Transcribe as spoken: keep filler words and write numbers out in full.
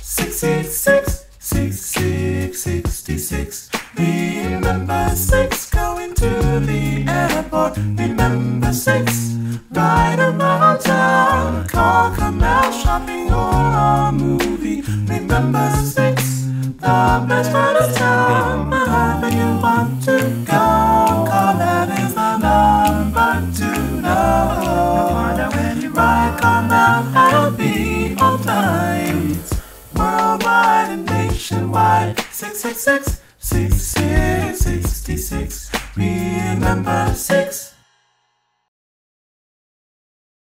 Six, six, six, six, six, sixty-six. Remember six, going to the airport. Remember six, ride around town. Call Carmel, shopping or a movie. Remember six, the best part of town. Wherever you want to go, call that is the number to know. No matter when you ride Carmel, I'll be on time. Worldwide and nationwide. Six, six, six, six, six, sixty-six. Remember six.